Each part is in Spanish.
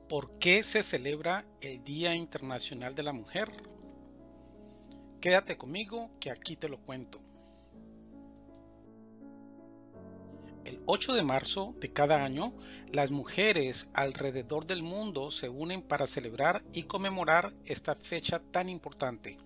¿Por qué se celebra el Día Internacional de la Mujer? Quédate conmigo que aquí te lo cuento. El 8 de marzo de cada año, las mujeres alrededor del mundo se unen para celebrar y conmemorar esta fecha tan importante.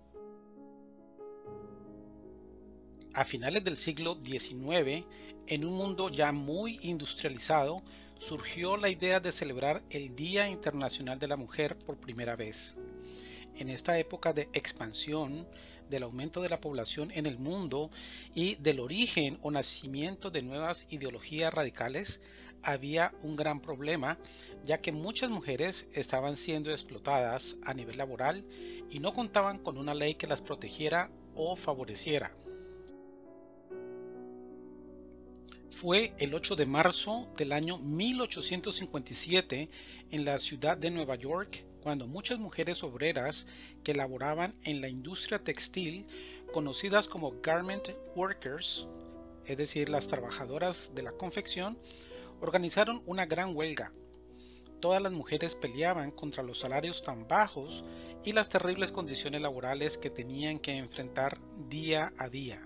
A finales del siglo XIX, en un mundo ya muy industrializado, surgió la idea de celebrar el Día Internacional de la Mujer por primera vez. En esta época de expansión, del aumento de la población en el mundo y del origen o nacimiento de nuevas ideologías radicales, había un gran problema, ya que muchas mujeres estaban siendo explotadas a nivel laboral y no contaban con una ley que las protegiera o favoreciera. Fue el 8 de marzo del año 1857 en la ciudad de Nueva York cuando muchas mujeres obreras que laboraban en la industria textil, conocidas como garment workers, es decir, las trabajadoras de la confección, organizaron una gran huelga. Todas las mujeres peleaban contra los salarios tan bajos y las terribles condiciones laborales que tenían que enfrentar día a día.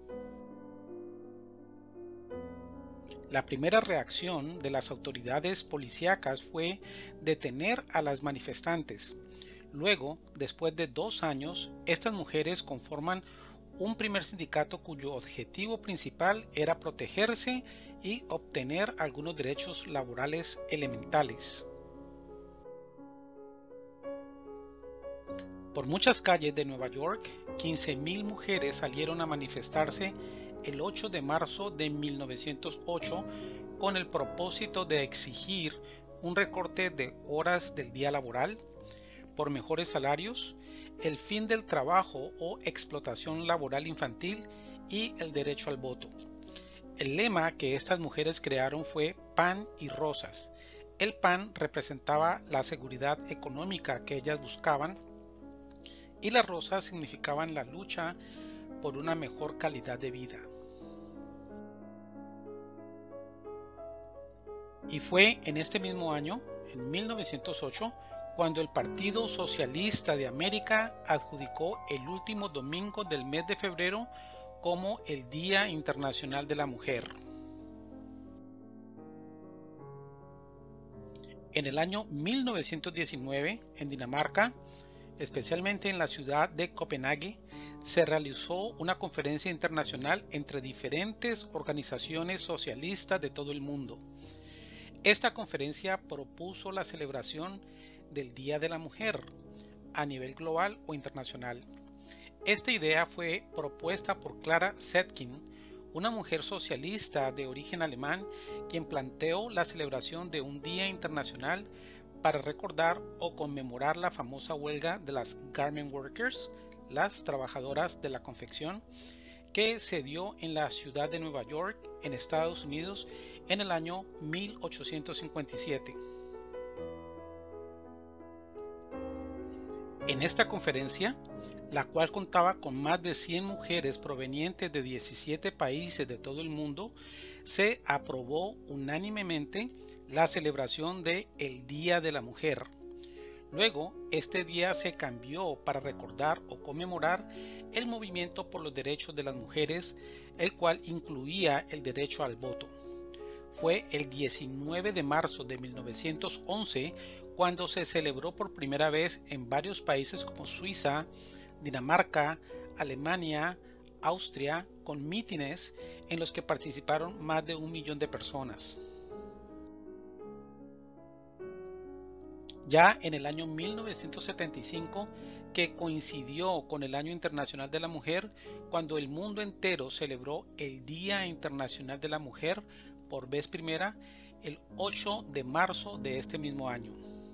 La primera reacción de las autoridades policíacas fue detener a las manifestantes. Luego, después de 2 años, estas mujeres conforman un primer sindicato cuyo objetivo principal era protegerse y obtener algunos derechos laborales elementales. Por muchas calles de Nueva York, 15.000 mujeres salieron a manifestarse el 8 de marzo de 1908 con el propósito de exigir un recorte de horas del día laboral, por mejores salarios, el fin del trabajo o explotación laboral infantil y el derecho al voto. El lema que estas mujeres crearon fue Pan y Rosas. El pan representaba la seguridad económica que ellas buscaban y las rosas significaban la lucha por una mejor calidad de vida. Y fue en este mismo año, en 1908, cuando el Partido Socialista de América adjudicó el último domingo del mes de febrero como el Día Internacional de la Mujer. En el año 1919, en Dinamarca, especialmente en la ciudad de Copenhague, se realizó una conferencia internacional entre diferentes organizaciones socialistas de todo el mundo. Esta conferencia propuso la celebración del Día de la Mujer a nivel global o internacional. Esta idea fue propuesta por Clara Zetkin, una mujer socialista de origen alemán, quien planteó la celebración de un día internacional para recordar o conmemorar la famosa huelga de las garment workers, las trabajadoras de la confección, que se dio en la ciudad de Nueva York, en Estados Unidos, en el año 1857. En esta conferencia, la cual contaba con más de 100 mujeres provenientes de 17 países de todo el mundo, se aprobó unánimemente la celebración de el Día de la Mujer. Luego, este día se cambió para recordar o conmemorar el movimiento por los derechos de las mujeres, el cual incluía el derecho al voto. Fue el 19 de marzo de 1911 cuando se celebró por primera vez en varios países como Suiza, Dinamarca, Alemania, Austria, con mítines en los que participaron más de 1 millón de personas. Ya en el año 1975, que coincidió con el Año Internacional de la Mujer, cuando el mundo entero celebró el Día Internacional de la Mujer por vez primera, el 8 de marzo de este mismo año.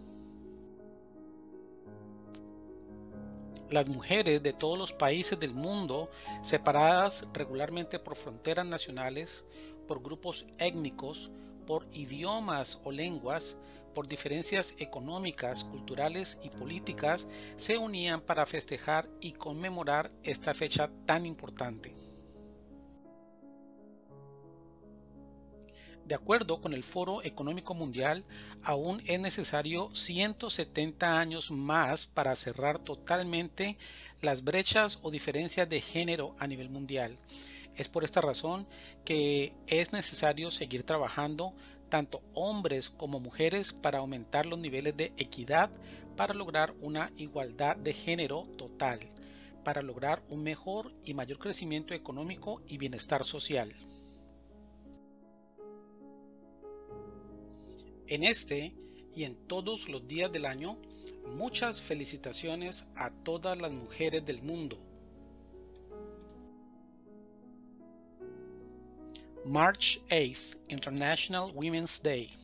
Las mujeres de todos los países del mundo, separadas regularmente por fronteras nacionales, por grupos étnicos, por idiomas o lenguas, por diferencias económicas, culturales y políticas, se unían para festejar y conmemorar esta fecha tan importante. De acuerdo con el Foro Económico Mundial, aún es necesario 170 años más para cerrar totalmente las brechas o diferencias de género a nivel mundial. Es por esta razón que es necesario seguir trabajando tanto hombres como mujeres para aumentar los niveles de equidad para lograr una igualdad de género total, para lograr un mejor y mayor crecimiento económico y bienestar social. En este y en todos los días del año, muchas felicitaciones a todas las mujeres del mundo. March 8th, International Women's Day.